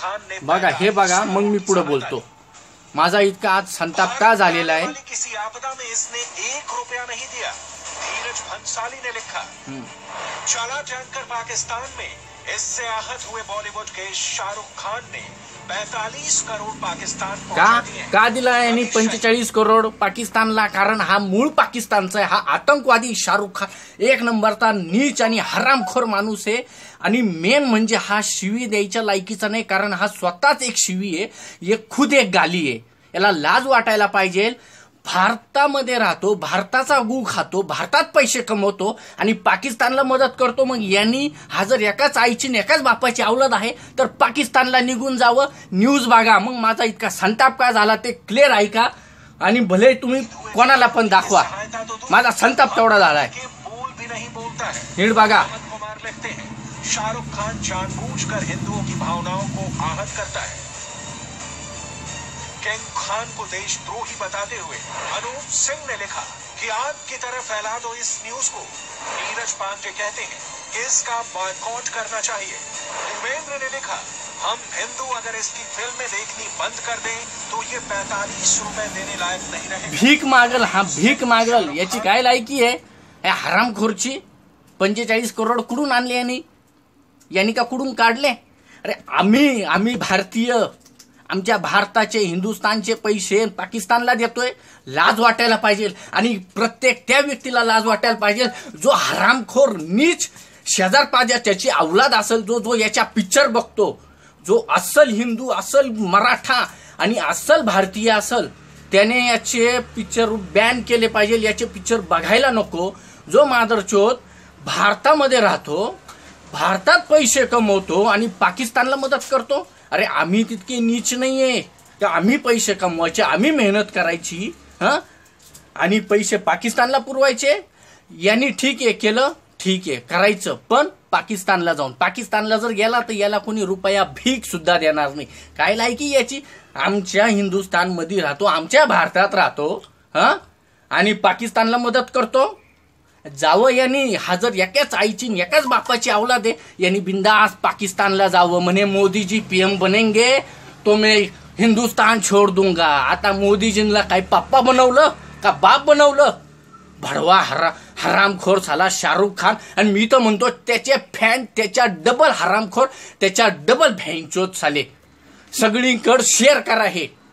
खान ने बघा हे बघा, मग मी पुढे बोलतो. माझा इतका आज संताप का झालेला आहे. किसी आपदा में इसने 1 रुपया नहीं दिया. धीरज भंसाली ने लिखा, चला जानकर पाकिस्तान में इससे आहत हुए बॉलीवुड के शाहरुख खान ने 45 करोड़ पाकिस्तान का दिला यांनी 45 करोड पाकिस्तानला? कारण हा मूळ पाकिस्तानचा आहे. हा आतंकवादी शाहरुख खान एक नंबरचा नीच आणि हरामखोर माणूस आहे. आणि मेन म्हणजे हा शिवी द्यायच्या लायकीचा नाही, कारण हा स्वतःच एक शिवी आहे, एक खुद एक गाली आहे. याला लाज वाटायला पाहिजे. भारतामध्ये राहतो, भारताचा गू खातो, भारतात पैसे कमवतो आणि पाकिस्तानला मदत करतो. मग यांनी हा जर एकाच आईची एकाच बापाची औलाद आहे तर पाकिस्तानला निघून जावं. न्यूज बघा. मग माझा इतका संताप का झाला ते क्लिअर ऐका आणि भले तुम्ही कोणाला पण दाखवा, माझा संताप तेवढा झालाय. नीट बघा. शाहरुख खान जानबूझकर हिंदुओं की भावनाओं को आहत करता है. किंग खान को देशद्रोही बताते हुए अनूप सिंह ने लिखा कि आग की तरह फैला दो इस न्यूज को. नीरज पांडे कहते हैं कि इसका बॉयकॉट करना चाहिए. देवेंद्र ने लिखा, हम हिंदू अगर इसकी फिल्में देखनी बंद कर दें तो ये 45 रुपए देने लायक नहीं रहेगा. भीक मागल. हा भीक मागल. याची काय लायकी आहे या हरामखोरची? 45 करोड कुठून आणले यांनी का कुठून काढले? अरे आम्ही भारतीय, आमच्या भारताचे हिंदुस्थानचे पैसे पाकिस्तानला देतोय. लाज वाटायला पाहिजे. आणि प्रत्येक त्या व्यक्तीला लाज वाटायला पाहिजे जो हरामखोर नीच शेजार त्याची औलाद असेल, जो याच्या पिक्चर बघतो, जो अस्सल हिंदू, अस्सल मराठा आणि अस्सल भारतीय असेल, त्याने याचे पिक्चर बॅन केले पाहिजे. याचे पिक्चर बघायला नको. जो मादरचोद भारतामध्ये राहतो, भारतात पैसे कमवतो आणि पाकिस्तानला मदत करतो. अरे आम्ही तितके नीच नाहीये की आम्ही पैसे कमवायचे, आम्ही मेहनत करायची आणि पैसे पाकिस्तानला पुरवायचे. यांनी ठीक आहे केलं, ठीक आहे करायचं, पण पाकिस्तानला जाऊन पाकिस्तानला जर गेला तर याला कोणी रुपया भीक सुद्धा देणार नाही. काय लायकी याची? आमच्या हिंदुस्थानमध्ये राहतो, आमच्या भारतात राहतो आणि पाकिस्तानला मदत करतो. जावं यांनी. हा जर एकाच आईची एकाच बापाची औलाद आहे, यांनी बिंदास पाकिस्तानला जावं. म्हणे मोदीजी पीएम बनेंगे तो मैं हिंदुस्तान छोड़ दूंगा. आता मोदीजींना काय पप्पा बनवलं का बाप बनवलं? भडवा हरामखोर झाला शाहरुख खान. आणि मी तर म्हणतो त्याचे फॅन त्याच्या डबल हरामखोर, त्याच्या डबल भैंचोद झाले. सगळीकडे शेअर करा हे.